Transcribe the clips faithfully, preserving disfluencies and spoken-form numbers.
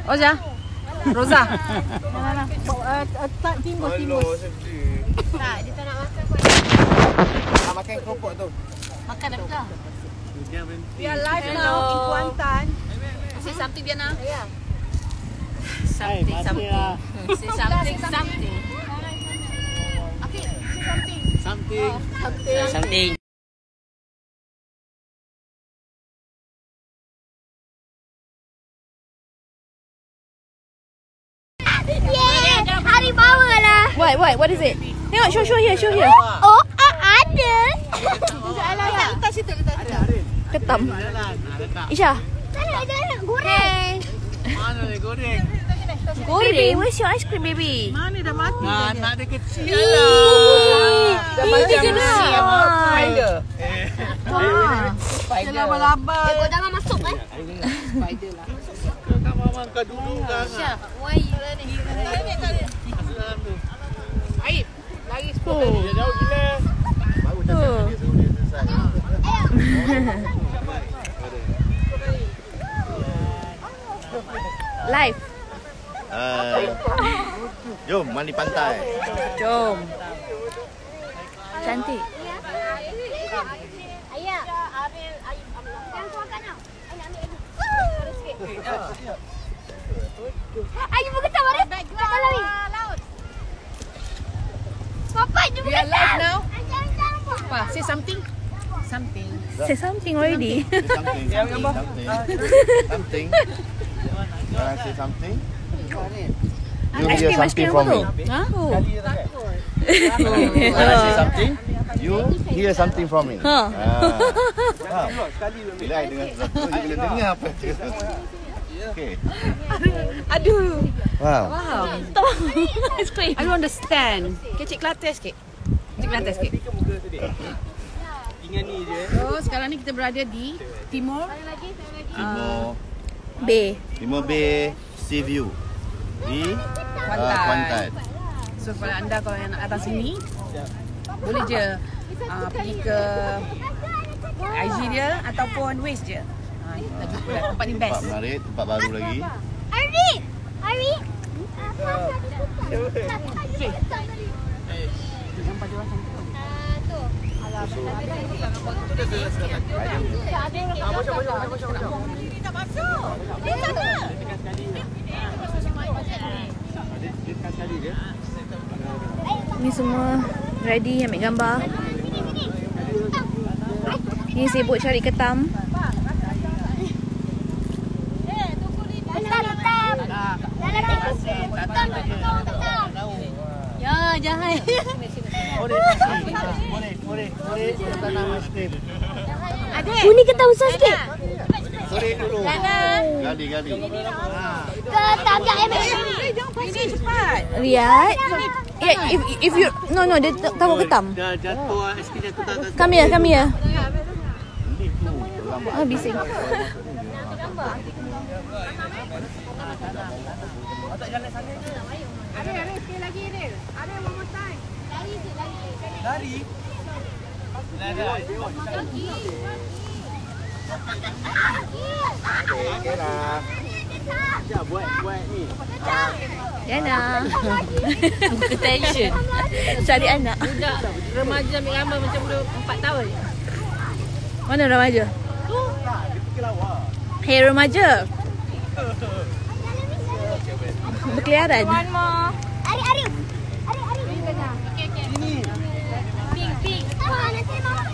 Oza. Roza. Tak timus, timus. Tak, dia tak nak makan kot. Ah, makan keropok tu. Makan dah betul. We are live now in Kuantan. Say something Diana. Ya. Something, something. Say something, something. Okay, say something. Something. Something. Something. Yeah, harimau lah. What, what, what is it? Tengok, show, show here, show here. Oh, ah, ada. Alah, ya. Letak situ, letak situ. Ketam. Isha. Sana ada nak goreng. Mana ni goreng? Baby, where's your ice cream, baby? Mana dah mati? Nah, anak dia kecil Ih, lah. Dah macam kenal. spider. Wah. Spider laba-laba. Tengok jangan masuk eh. Spider lah. Kau mama kau dulu kan. Syah, why you lah ni? Aib. Lari sepuluh Oh. Dia jauh gila. Baru dah Oh. dia suruh dia selesai. Live. Uh, jom mandi pantai. Jom. Cantik. Ayah. Yang tuakan tau. Ayah ambil lagi. Ayah pun ketam ada. Tak tahu. Papa juga We are live ketam. now. Jangan-jangan apa. Apa? Say something. Something. Say something already. Say something. Something. Something. Something. Jangan say something. You Ice hear cream, ice something cream from apa me. tu? Ha? Oh. When I say something, you hear something from me. Ha. Ah. Bila I dengar sesuatu, you boleh dengar apa yang cakap. Okay. Aduh. Wow. Wow. Ice cream. I don't understand. Kecik Kelantan sikit. Kecik Kelantan sikit. So, sekarang ni kita berada di Timur. Timur, Bay. Timur Bay Sea View di Kuantan. uh, Kuantan. So, kalau anda kalau yang nak datang sini, boleh je uh, pergi ke I G dia ataupun Waze je. Ha, kita jumpa lah. Tempat ni Tempat best. menarik, tempat baru lagi. Ari. Ari. Nampak dia orang cantik. Ni semua ready ambil gambar. Ni sibuk cari ketam. Ya, jangan. Boleh, boleh, boleh, boleh. Tanam es krim. Oh, ni ketam besar sikit. Boleh dulu. Gali, gali. Ketam kat M S. Ini cepat. Lihat. Yeah, if if you no no dia tak tahu ketam. Dah jatuh, es krim jatuh tak atas. Come here, come here. Ni tu, lambat. Ah, bising. Ada, ada sekali lagi ni. Ada one more time. Lari. Okey lah. Ya, buat buat ni. Diana. Buka tension. Cari anak. Budak remaja ambil gambar macam budak empat tahun. Mana remaja? Hey remaja. Berkeliaran. One more. Ari, Ari. Ari, Ari. Okey, okey. Ini. Pink, pink. Ah, nanti makan.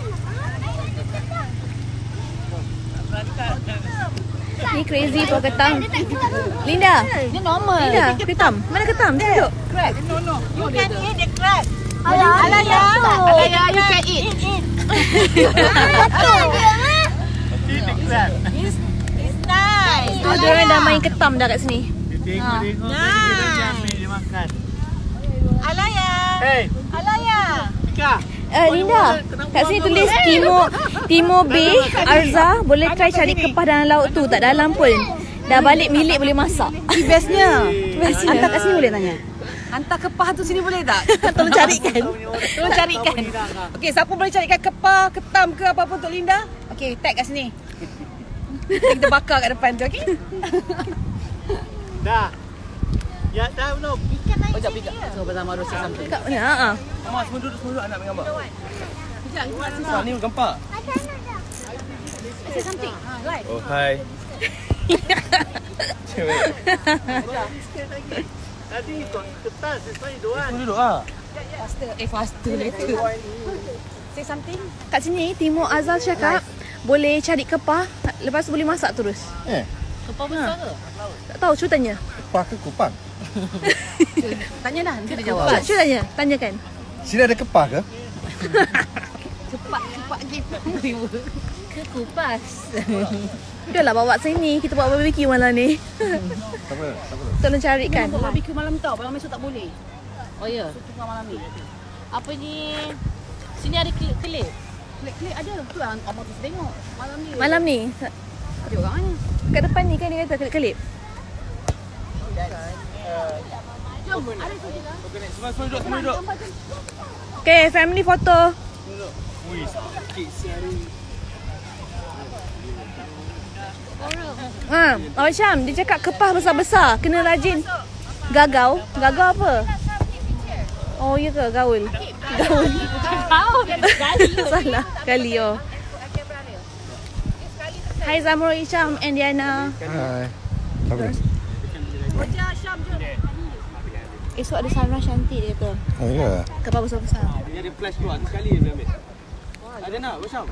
Ni crazy for ketam. Linda. Dia normal. Linda, ketam. Mana ketam? Tunjuk. Crab. No, no. You can eat the crab. Alah, Alah ya. Alah ya, you can eat. betul ke? It's, it's nice. Oh, dia orang dah main ketam dah kat sini. Tengok-tengok. Nice. Dia makan. Alah ya. Hey, Alah ya. Ika. Eh, Linda, kat sini tulis Timur Timur Bay Arza. Boleh try cari kepah dalam laut tu. Tak dalam pun. Dah balik milik boleh masak. Bestnya. Bestnya. Hantar kat sini boleh tanya. Hantar kepah tu sini boleh tak? Tolong carikan. Tolong carikan. Okey, siapa boleh carikan kepah, ketam ke apa-apa untuk Linda? Okey, tag kat sini. Kita bakar kat depan tu, okey? Dah. Ya, dah belum. Oh, jap pijak. So, bersama Rosa sampai. Kat mana? Ha. Mama, semua duduk, semua duduk anak ambil gambar. Pijak, Ah, ni gambar. say something. Right. Oh, hai. Cewek. Tadi ikut kertas, sesuai doan. Semua duduk ah. Faster. Eh, faster later. Say something. Kat sini Timur Azal cakap boleh cari kepah, lepas tu boleh masak terus. Eh, Kepala besar ke? Tak tahu, cuba tanya. kepah ke kupang? Tanya dah, nanti dia jawab. Cuba, cuba tanya, tanyakan. Sini ada kepah ke? Cepat, cepat gitu. Ke kupas. Udahlah bawa sini, kita buat barbecue malam ni. Tak apa, tak apa. Tolong carikan. Buat barbecue malam tau, malam esok tak boleh. Oh ya. Tengah malam ni. Apa ni? Sini ada kelip. Klik-klik ada. Tu lah abang tu tengok. Malam ni. Malam ni, Ada orang ni. kat depan ni kan dia kata kelip-kelip. Jom, ada tu je lah. Semua semua duduk, semua duduk. Okay, family photo. Wih, sakit siari. Ha, Abang Syam, dia cakap kepah besar-besar, kena rajin. Gagau? Gagau apa? Oh, ya ke? Gaul? Gaul. Salah. Kali, oh. Hai Zamrul Isham and Diana. Hai. Tak apa. Esok ada sunrise cantik dia kata. Oh, ya. Kepah besar-besar. Dia ada flash keluar sekali je ambil. Ada nak, Syam?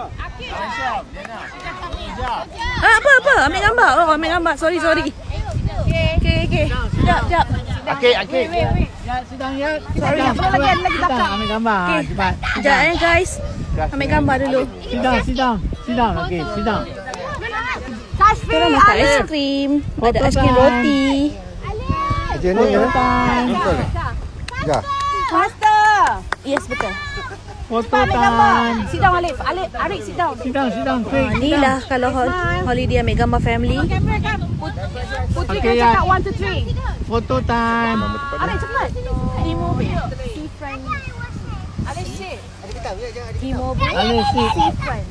Ah, apa apa? Ambil gambar. Oh, ambil gambar. Sorry, sorry. Okey, okey. Sekejap, sekejap. Okey, okey. Ya, sidang ya. Sorry. Lagi ada lagi Kita ambil gambar. Okey. Cepat. Sekejap eh guys. Ambil gambar dulu. Sidang, sidang. Sidang. Okey, sidang. Kita orang makan aiskrim. Ada aiskrim roti. Kerja ni ya. Betul ni. Ya. Faster. Yes, betul. Foto time. Sit down Alif. Alif, Arik sit down. Sidang, sidang. Quick. Ha, ni lah kalau hol- holiday ambil gambar family. Kamera kan. Putri Okey, kan ya. cakap one, two, three. Foto time. Arik cepat. Timur Bay. Sea friend. Alif sit. Timur Bay. Alif sit. Sea friend.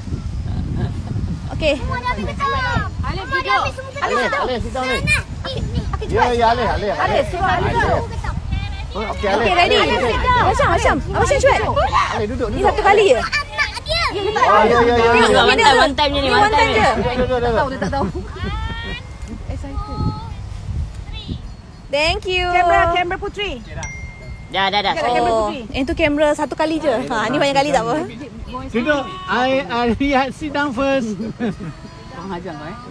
Okay. Alif duduk. Alif, Alif, sidang Alif. Ya, ya, Alih, Alih. Alif, suruh Alif duduk. Okey, Okay, ready? Abang Syam, Abang Syam. Abang Syam cepat. Alih duduk, Ni duduk. satu kali je. Oh, ya, ya, ya. Tengok One video time, tu. one time je ni, Ni one one time time je. Duduk, duduk, duduk. Dia tak tahu. Excited. Thank you. Kamera, kamera Putri. Dah, dah, dah. Oh, yang tu kamera satu kali je. Ha, ni banyak kali tak apa. Duduk. I, I lihat sidang first. Orang hajar kau eh.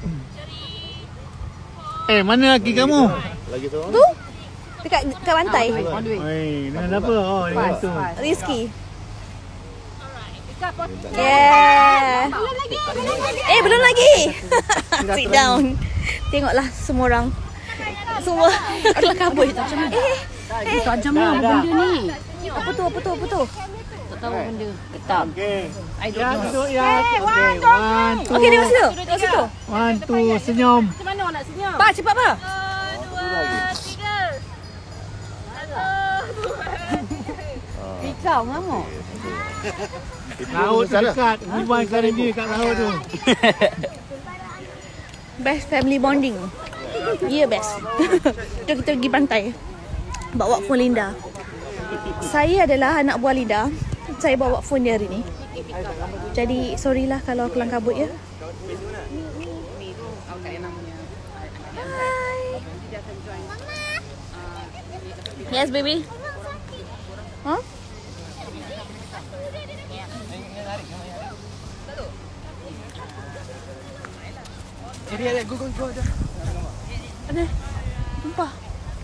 Eh, mana laki kamu? Lagi tu. Tu? Dekat dekat pantai. On the way. Oi, dengan apa? Oh, dengan tu. Rizky. Yeah. Eh, belum lagi. Sit down. Tengoklah semua orang. Semua kelam kabut. Eh, Eh, tajam lah benda ni. apa tu? Apa tu? Apa tu? Tak tahu benda. Ketam. Okey. I don't Ya, know. duduk ya. Okey, one, two. Okey, tengok situ. Tengok situ. One, two, senyum. Macam mana orang nak senyum? Pak, cepat pak. Kau ngamuk. Laut tu dekat. Bubuhkan dia kat laut tu. Best family bonding. Ya, yeah, best. Jom kita pergi pantai. Bawa phone Linda. Saya adalah anak buah Linda. Saya bawa phone dia hari ni. Jadi, sorry lah kalau kelang kabut ya. Hi. Yes, baby. Huh? Jadi ada go go go dah. Ada. Tumpah.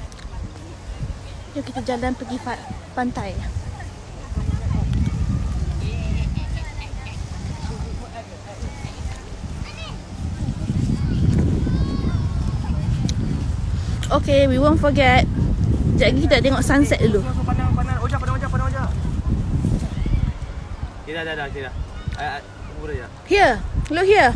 Jom kita jalan pergi fa- pantai. Okay, we won't forget. Sekejap lagi kita tengok sunset dulu. Pandang pandang ojak pandang ojak pandang ojak. Okay, dah dah dah, okay dah. Ai ai tunggu dah. Here, look here.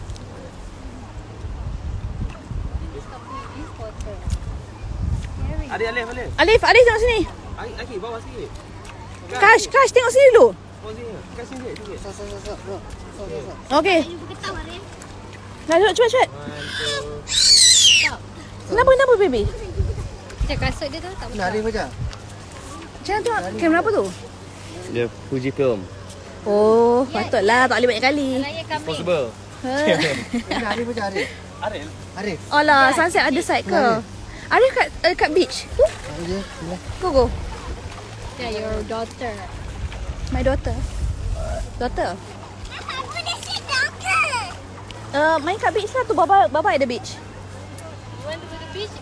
Adik Alif Alif. Alif, Alif tengok sini. Ai ai bawa sikit. Kash, Kash tengok sini dulu. Bawa sini. Kasih sikit sikit. Sa sa sa sa. Okay. Dah duduk cepat cepat. One, two. Kenapa, kenapa baby? Macam kasut dia tu tak buka. Nari macam. Macam tu, kamera apa tu? Dia Fujifilm. Oh, patutlah. Tak boleh banyak kali. Raya kami. Possible. Nari macam Arif. Arif. Arif. Alah, sunset ada side ke? Ada kat uh, kat beach. Tu. Go go. Yeah, your daughter. My daughter. Daughter. Apa dia si daughter? Uh, main kat beach lah tu. Baba baba at the beach. You want to go to the beach?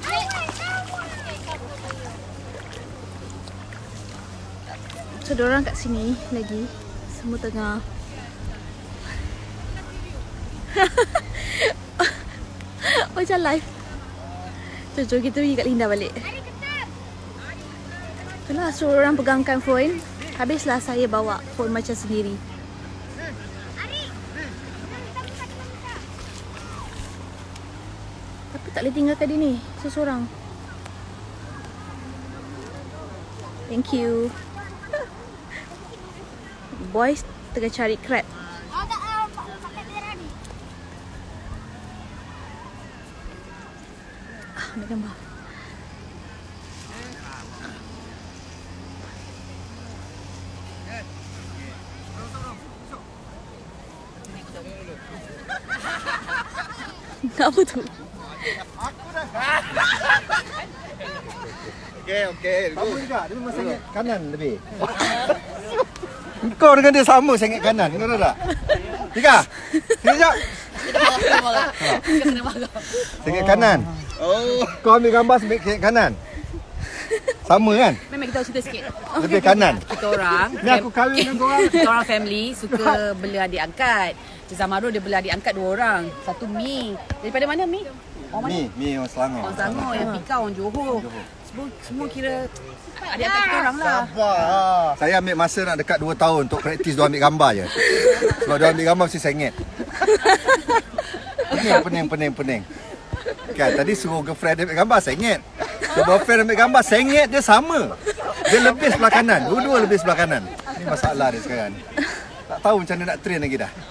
So, diorang kat sini lagi. Semua tengah. Macam live. So, jom kita pergi kat Linda balik. Itulah, suruh orang pegangkan phone. Habislah saya bawa phone macam sendiri. Tapi tak boleh tinggalkan dia ni, seseorang. Thank you. Boys tengah cari crab. Oh, tak uh, pakai merah ni. Ah, ambil gambar. Apa tu? Okey, okey. Sama juga. Dia memang sangat kanan lebih. Kau dengan dia sama sangat kanan. Kau tahu tak? Tiga. Sekejap. Sangat kanan. Oh. Kau ambil gambar sangat kanan. Sama kan? Memang kita cerita sikit. Lebih kanan. Kita orang, Ni aku kahwin dengan kau orang. kita orang family suka bela adik angkat. Cik Zamarul dia bela adik angkat dua orang. Satu Mi. Daripada mana Mi? Orang mana? Mi, Mi orang Selangor. Orang Selangor. Yang Pika orang Johor. Semua, semua kira adik angkat kita orang lah. Sabar. Saya ambil masa nak dekat dua tahun untuk praktis dia ambil gambar je. Sebab dia ambil gambar mesti sengit. Pening, pening, pening, pening. Kan tadi suruh girlfriend dia ambil gambar sengit. Suruh boyfriend ambil gambar sengit dia sama. Dia lebih sebelah kanan. Dua-dua lebih sebelah kanan. Ini masalah dia sekarang. Tak tahu macam mana nak train lagi dah.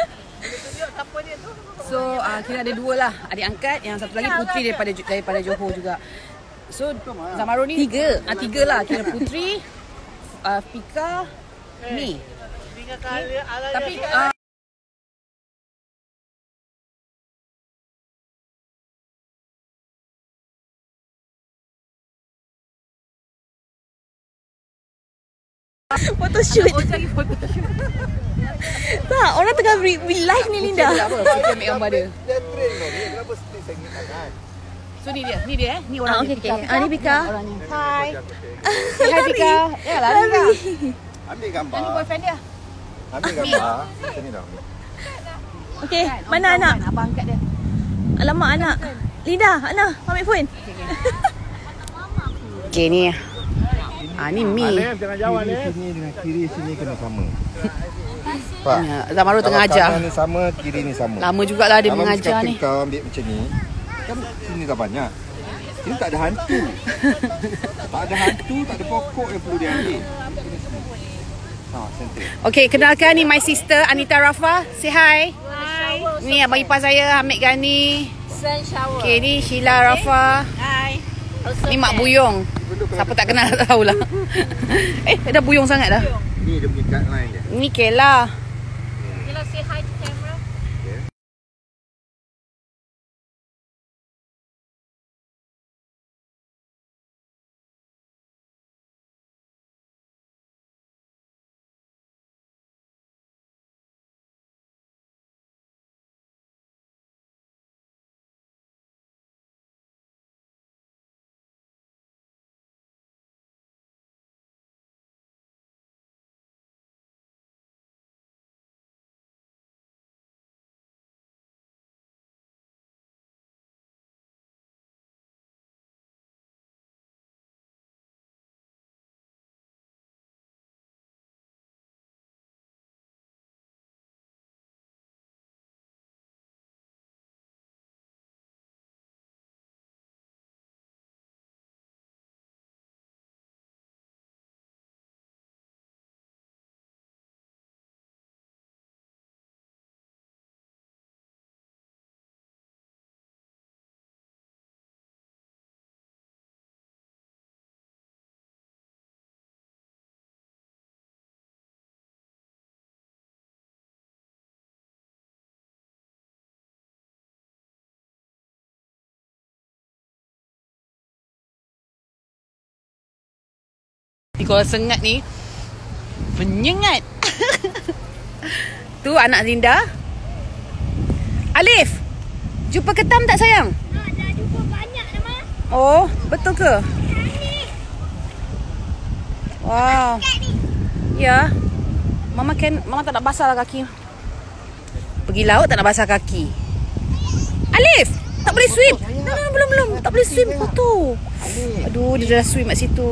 So uh, kira ada dua lah adik angkat. Yang satu lagi putri daripada daripada Johor juga. So Zamarul ni tiga. Ah tiga lah kira putri, uh, Pika, Mi. Okay. Tapi uh, Photoshoot. oh cari photoshoot. Tak, orang tengah re- re- live ni Linda. Tak apa, kita ambil gambar dia. Dia train tau. Dia kenapa still sengit kan? So ni dia, ni dia eh. Ni orang Ah, dia, okey, okey. Ah, ni Pika. Orangnya. Hai. Hai Pika. Ya lah Pika. Ambil gambar. Ni boyfriend dia. Ambil gambar. Macam ni dah. Okey, Kan, mana orang anak? tahu kan, abang angkat dia. Alamak anak. Linda, Ana, ambil phone. Okey ni. Ah ni Mi. Jangan jawab Kiri sini dengan kiri sini kena sama. Pak. Ya, Zamarul tengah Kalau ajar. kanan ni sama, kiri ni sama. Lama jugalah dia Kalau mengajar kata ni. kau ambil macam ni, kan sini dah banyak. Ini tak ada hantu. Tak ada hantu, tak ada pokok yang perlu diambil. Ha, center. Okey, kenalkan ni my sister Anita Rafa. Say hi. Hi. Ni abang ipar saya Hamid Gani. Sun shower. Okey, ni Sheila Rafa. Hi. Ni Mak Buyong. Siapa tak kenal tak tahulah. Eh, dah buyong sangat dah. Ni dia punya guideline dia. Ni Kela. Kila say hi to camera. Ni kalau sengat ni menyengat. Tu anak Linda. Alif, jumpa ketam tak sayang? Dah, dah jumpa banyak dah, Ma. Oh, betul ke? Wow. Ya. Mama kan, Mama tak nak basah lah kaki. Pergi laut tak nak basah kaki. Alif, tak boleh swim. No, no, belum belum. Tak boleh swim kotor. Aduh, dia dah swim kat situ.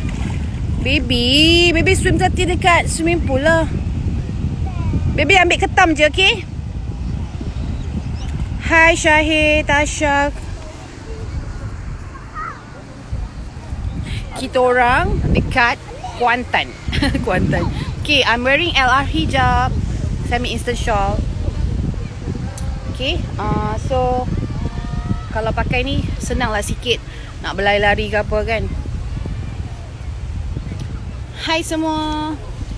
Baby, baby swim tadi dekat swimming pool lah. Baby ambil ketam je, okey? Hai Syahir, Tasha. Kita orang dekat Kuantan. Kuantan. Okay, I'm wearing L R hijab. Semi instant shawl. Okay, uh, so kalau pakai ni senanglah sikit. Nak berlari-lari ke apa kan. Hai semua.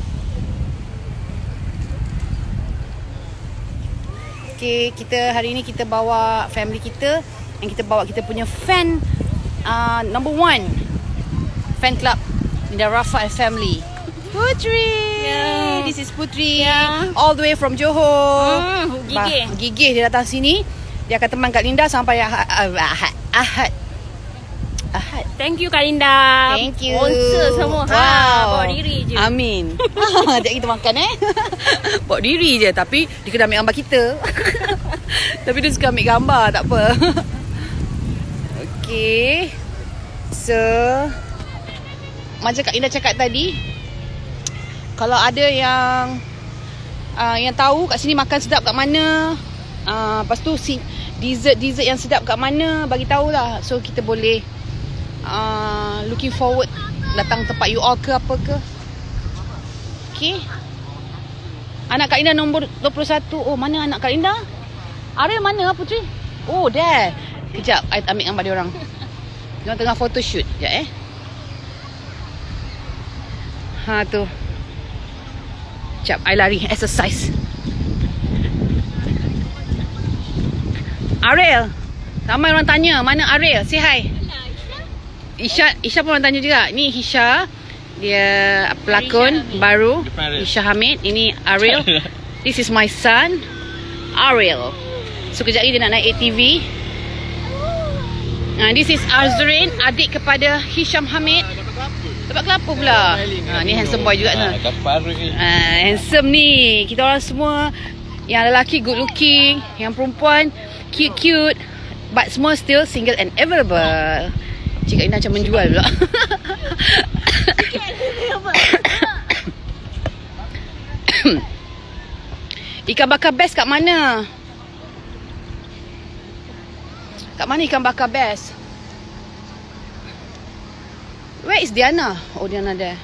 Okay, kita hari ni kita bawa family kita. Dan kita bawa kita punya fan uh, number one fan club Linda Rafa and family. Putri. Yeah. This is Putri. Yeah. All the way from Johor. Hmm, gigih. Bah, gigih dia datang sini. Dia akan teman Kak Linda sampai Ahad. Ahad. Ahad. Ahad. Thank you Kak Linda. Thank you. Sponsor semua. Wow. Ha, bawa diri je. Amin. Sekejap kita makan eh. Bawa diri je. Tapi dia kena ambil gambar kita. Tapi dia suka ambil gambar. Tak apa. Okay. So macam Kak Linda cakap tadi, kalau ada yang uh, yang tahu kat sini makan sedap kat mana, uh, lepas tu si dessert-dessert yang sedap kat mana, bagi tahulah. So kita boleh uh, looking forward datang tempat you all ke apa ke. Okay. Anak Kak Linda nombor dua puluh satu. Oh, mana anak Kak Linda? Ariel mana Putri? Oh, there. Kejap, I ambil gambar dia orang. Dia orang tengah photoshoot. Sekejap eh. Ha tu. Sekejap, I lari. Exercise. Ariel. Ramai orang tanya, mana Ariel? Say hi. Isha, Isha pun orang tanya juga. Ni Hisha. Dia pelakon baru. Isha Hamid. Ini Ariel. This is my son, Ariel. So kejap lagi dia nak naik A T V. Nah, this is Azrin, adik kepada Hisham Hamid. Dapat kelapa pula. Ha, ni handsome boy juga tu. Ha, handsome ni. Kita orang semua yang lelaki good looking, yang perempuan cute cute, but semua still single and available. Cik Ina macam menjual pula. Ikan bakar best kat mana? Kat mana ikan bakar best? Where is Diana? Oh, Diana there.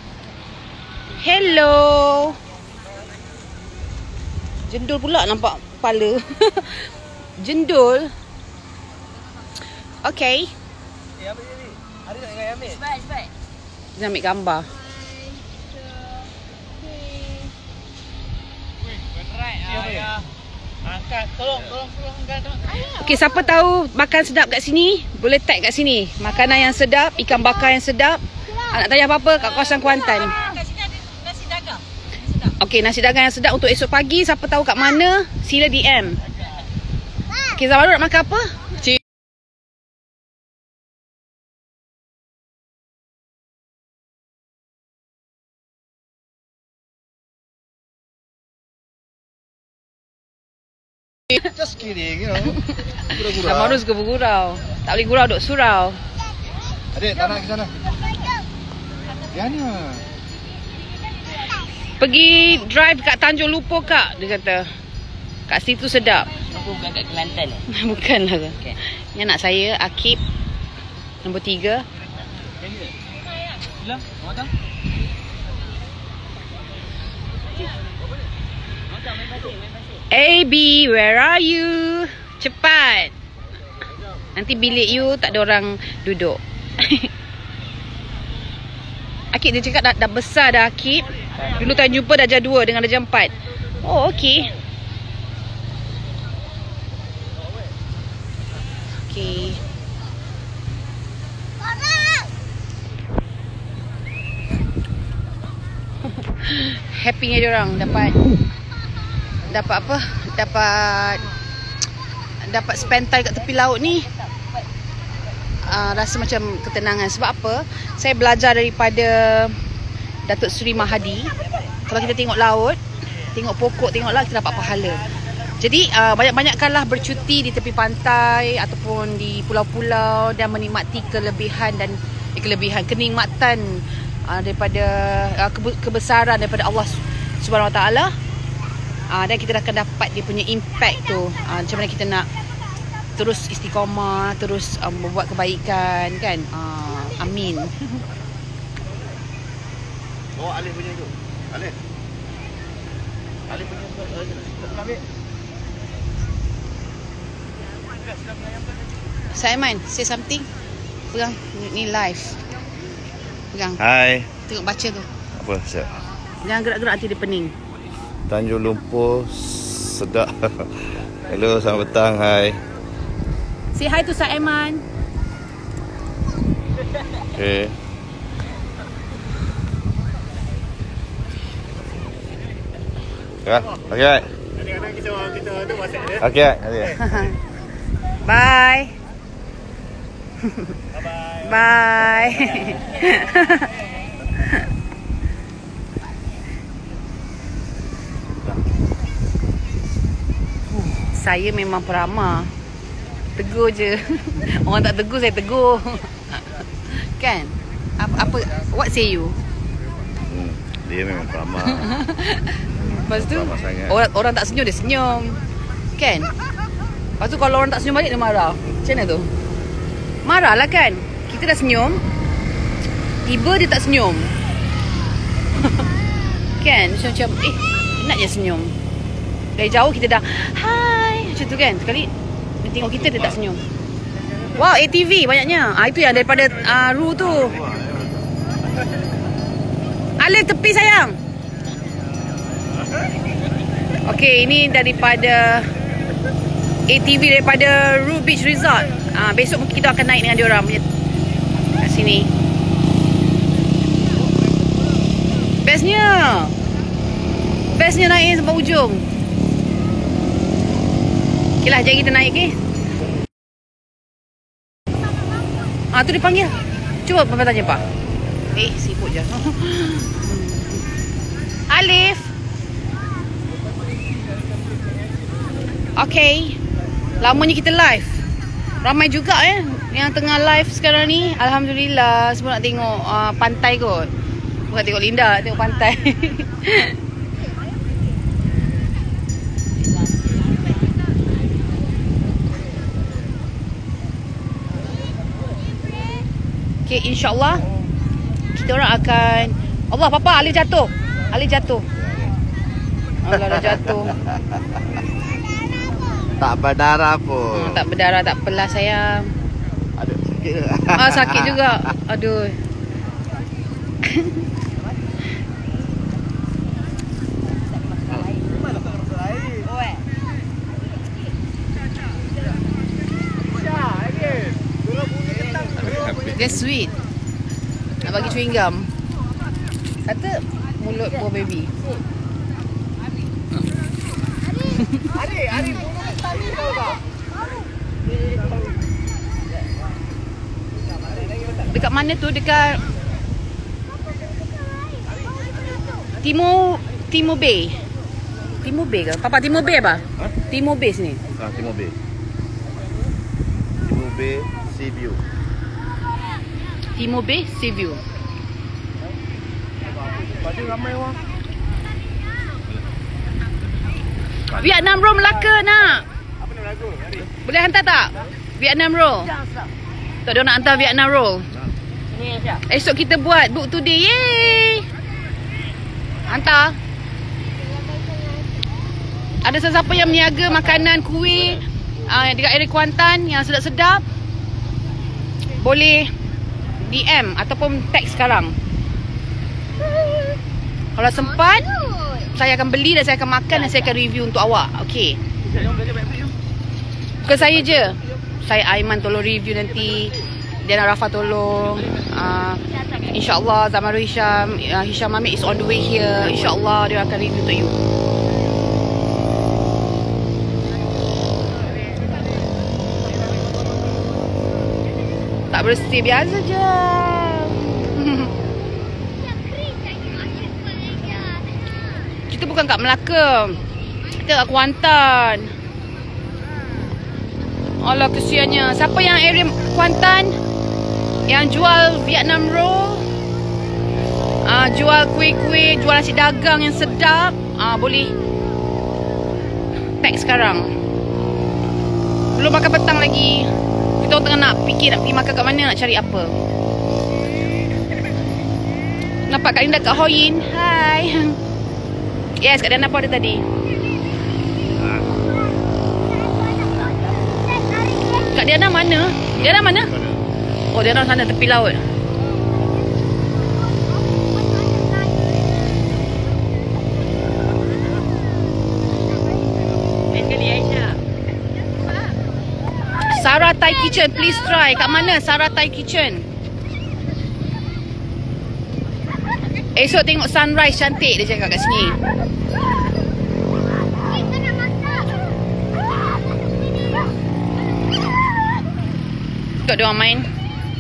Hello. Jendul pula nampak kepala. Jendul. Okay. Eh, ambil ni. Ada nak dengan ambil? Cepat, cepat. Dia ambil gambar. Angkat, tolong, tolong, tolong angkat. Okay, siapa tahu makan sedap kat sini, boleh tag kat sini. Makanan yang sedap, ikan bakar yang sedap. Nak tanya apa-apa kat kawasan Kuantan. Kat sini ada nasi dagang. Okay, nasi dagang yang sedap untuk esok pagi. Siapa tahu kat mana, sila D M. Okay, Zamaru nak makan apa? Cik. Just kidding, you know. Gurau-gurau. Zamaru suka bergurau. Tak boleh gurau, duk surau. Adik, tak nak ke sana? Diana. Pergi drive kat Tanjung Lupo kak, dia kata. Kat situ sedap. Aku bukan kat Kelantan eh. Bukanlah. Okay. Ni anak saya, Akib. Nombor tiga. Bilang, awak tahu? A B, where are you? Cepat. Nanti bilik you tak ada orang duduk. Akib dia cakap dah, dah besar dah Akib. Dulu tanya jumpa darjah dua dengan darjah empat. Oh, okey. Okey. Happy-nya diorang dapat dapat apa? Dapat dapat spend time kat tepi laut ni. Uh, rasa macam ketenangan. Sebab apa? Saya belajar daripada Datuk Seri Mahathir. Kalau kita tengok laut, tengok pokok, tengok laut, kita dapat pahala. Jadi uh, banyak-banyakkanlah bercuti di tepi pantai ataupun di pulau-pulau dan menikmati kelebihan dan eh, kelebihan kenikmatan uh, daripada uh, kebesaran daripada Allah Subhanahu Wa Taala. Uh, dan kita akan dapat dia punya impact tu. Uh, macam mana kita nak terus istiqamah, terus um, membuat kebaikan kan. Uh, amin. Oh, Alif punya tu. Alif. Alif punya tu. Ambil. Saiman, say something. Pegang ni live. Pegang. Hai. Tengok baca tu. Apa siap? Jangan gerak-gerak nanti dia pening. Tanjung Lumpur sedap. Hello, selamat petang. Hai. Say hi to Saiman. Okay. Ya, okey. Kadang-kadang kita kita tu WhatsApp dia. Okey, okey. Bye. Bye-bye. Bye. Saya memang peramah. Tegur je. Orang tak tegur, saya tegur. Kan? Apa, apa what say you? Hmm, dia memang peramah. Lepas tu Peramah sangat. orang, orang tak senyum, dia senyum. Kan? Lepas tu kalau orang tak senyum balik, dia marah. Macam mana tu? Marah lah kan? Kita dah senyum, tiba dia tak senyum. Kan? Macam-macam eh, nak je senyum. Dari jauh kita dah hai, macam tu kan? Sekali dia tengok kita, dia tak senyum. Wow, A T V banyaknya. Ah, itu yang daripada uh, Ru tu. Alif tepi sayang. Okey, ini daripada A T V daripada Ru Beach Resort. Ah, besok mungkin kita akan naik dengan diorang punya kat sini. Bestnya. Bestnya naik sampai ujung. Okeylah, jom kita naik, okey. Ah, tu dipanggil. Cuba Papa tanya Pak. Eh, sibuk je. Alif. Okay. Lamanya kita live. Ramai juga eh yang tengah live sekarang ni. Alhamdulillah. Semua nak tengok uh, pantai kot. Bukan tengok Linda, tengok pantai. Okay, insyaAllah kita orang akan Allah, Papa, Alif jatuh. Alif jatuh. Allah dah jatuh. Tak berdarah pun. Hmm, tak berdarah, tak apalah sayang. Ada sakit ke? Ah, sakit juga. Aduh. Dia sweet. Nak bagi chewing gum. Kata mulut poor baby. Ari, Ari mulut tadi kau tak? Dekat mana tu? Dekat Timur Timur Bay. Timur Bay ke? Papa, Timur Bay apa? Ha? Timur Bay sini. Ah, Timur Bay. Timur Bay Sea View. Timur Bay Sea View. Pada ramai orang. Vietnam Roll Melaka nak. Apa nama lagu? Ari. Boleh hantar tak? Vietnam Roll. Tak, dia nak hantar Vietnam Roll. Esok kita buat book today. Yeay. Hantar. Ada sesiapa yang meniaga makanan kuih uh, dekat area Kuantan yang sedap-sedap, boleh D M ataupun text sekarang. Kalau sempat, saya akan beli dan saya akan makan dan saya akan review untuk awak. Okey. Bukan saya je. Saya Aiman tolong review nanti. Diana Rafa tolong. Uh, InsyaAllah Zamaru Hisham, uh, Hisham Hamid is on the way here. InsyaAllah dia akan review untuk you. Tak bersih, biasa je. Kita bukan kat Melaka. Kita kat Kuantan. Alah, kesiannya. Siapa yang area Kuantan yang jual Vietnam roll, uh, jual kuih-kuih, jual nasi dagang yang sedap, uh, boleh tag sekarang. Belum makan petang lagi. Kita tengah nak fikir nak pergi makan kat mana, nak cari apa. Nampak Kak Linda kat Hoyin. Hai. Yes, Kak Diana pun ada tadi. Kak Diana mana? Diana mana? Oh, Diana sana tepi laut. Sarah Thai Kitchen, please try. Kat mana Sarah Thai Kitchen? Esok tengok sunrise cantik, dia cakap kat sini. Tengok dia orang main.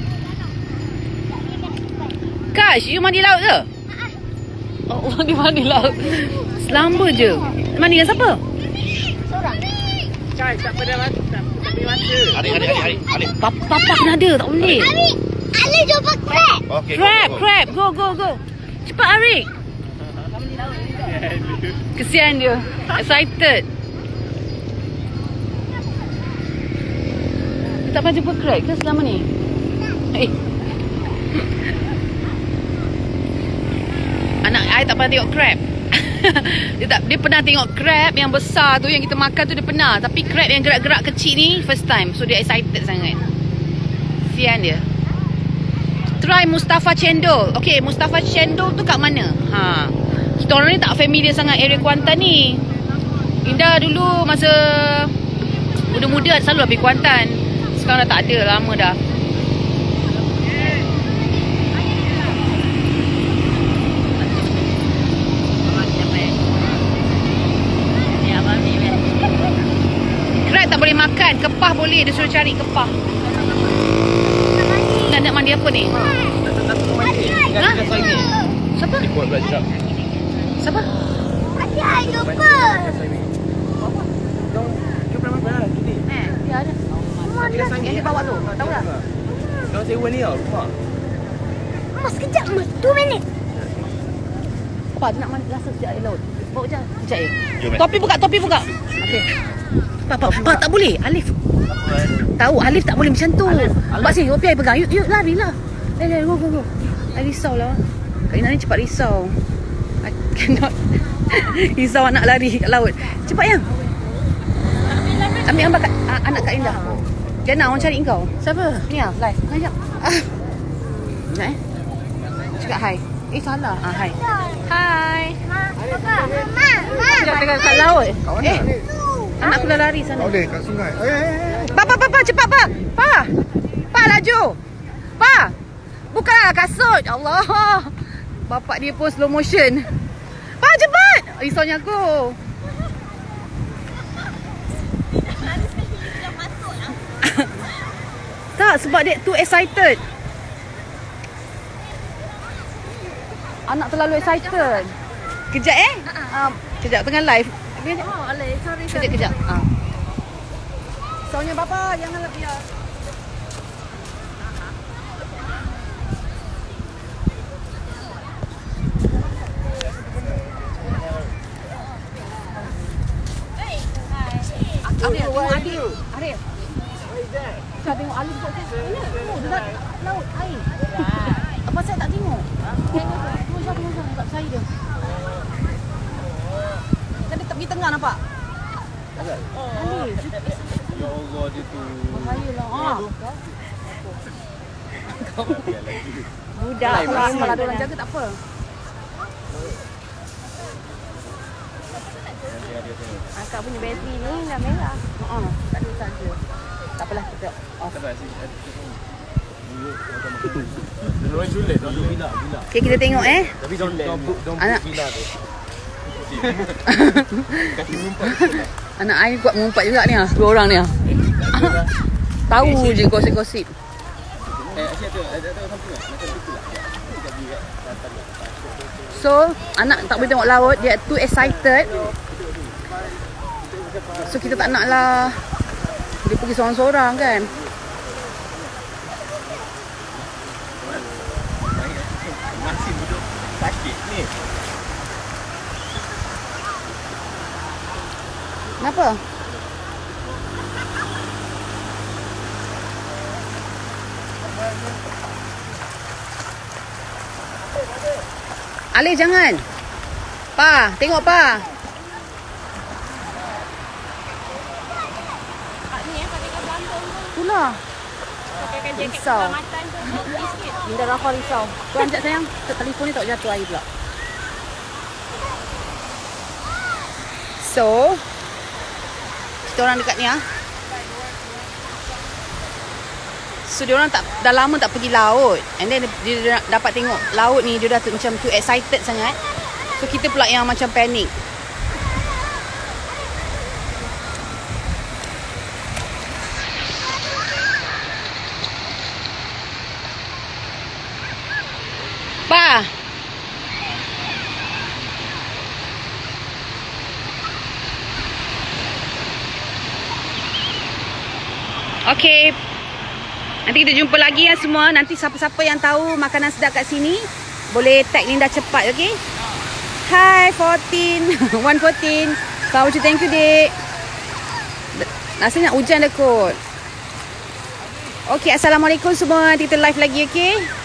Kash, you mandi laut ke? Oh, dia mandi laut. Selamba je. Mandi dengan siapa? Seorang. Cai, tak pada mati. Tak pada mati. Adik, adik, adik, adik. Papa, papa kena ada, tak boleh. Arik, Arik jumpa crab. Okay, Crab, crab. Go, go, go. Cepat, Arik. Kesian dia. Excited. Dia tak pernah jumpa crab ke selama ni? Eh. Anak I tak pernah tengok crab. dia, tak, dia pernah tengok crab yang besar tu, yang kita makan tu dia pernah. Tapi crab yang gerak-gerak kecil ni first time. So dia excited sangat. Sian dia. Try Mustafa Cendol. Okay, Mustafa Cendol tu kat mana? Ha. Kita orang ni tak familiar sangat area Kuantan ni. Indah dulu masa muda-muda selalu pergi Kuantan. Sekarang dah tak ada, lama dah. Crab tak boleh makan, kepah boleh. Dia suruh cari kepah. Nak nak mandi apa ni? Ha? Siapa? Siapa? Adik I jumpa. Eh, dia ada. Yang dia bawa tu, tahu tak? Kau sewa ni tau, rumah. Mas, sekejap mas. Dua minit. Apa, dia nak mandi rasa sejak air laut. Bawa je. Sekejap eh. Jom, eh. Topi buka, topi buka. Okey. Pak, pak, pak, tak boleh. Alif. Tahu, Alif tak boleh macam tu. Pak sini, topi air pegang. Yuk, yuk, larilah. Eh, eh, go, go, go. I risau lah. Kak Ina ni cepat risau. I cannot. Risau anak lari kat laut. Cepat yang. Ambil gambar kat, uh, anak Kak Indah. Jana, orang cari engkau. Siapa? Ni lah, live. Ngajak. Ah. Sekejap eh. Cakap hai. Eh, salah. Ah, hai. Hai. Ma, Papa. Ma, Ma. Cakap dekat kat laut. Eh, anak aku dah lari sana. Boleh kat sungai. Eh, eh, eh. Pa, pa, pa, pa, cepat, pa. Pa. Pa, laju. Pa. Bukalah kasut. Allah. Bapak dia pun slow motion. Pa, cepat. Risaunya aku. Tak, sebab dia too excited. Anak terlalu excited. Kejap eh. Uh, kejap, tengah live. Oh, alay. Sorry, Kejap, kejap. Ah. Soalnya bapa jangan lebih ya. Arif, tengok adik. Arif. Saya tengok Alif kat sana. Oh, dia dah laut air. Apa saya tak tengok? Tengok tu. Tunggu saya, tunggu saya. Tak saya dia. Kan dia pergi tengah nampak? Alif. Ya Allah, dia tu. Bahayalah. Ah. Budak lah. Kalau ada orang jaga tak apa. Akak punya bateri ni dah merah. Haa. Tak ada saja. Tak apalah, kita off. Okay, kita tengok eh. Anak Anak I kuat mengumpat juga ni ah, dua orang ni ah. Tahu je gosip-gosip. So, anak tak boleh tengok laut, dia too excited. So, kita tak nak lah dia pergi seorang-seorang kan. Masih duduk sakit ni. Kenapa? Alif jangan. Pa, tengok pa. Itulah. Risau. Linda Rafa risau. Tu anjak sayang. Telefon ni tak jatuh air pula. So, kita orang dekat ni ah. So dia orang tak dah lama tak pergi laut. And then dia, dia dapat tengok laut ni, dia dah tu, macam too excited sangat. So kita pula yang macam panik. Pa. Okay. Nanti kita jumpa lagi ya semua. Nanti siapa-siapa yang tahu makanan sedap kat sini, boleh tag Linda cepat, okay? Hi, fourteen. one fourteen. Kau ucap thank you, dek. Rasanya nak hujan dah kot. Okay, Assalamualaikum semua. Nanti kita live lagi, okay?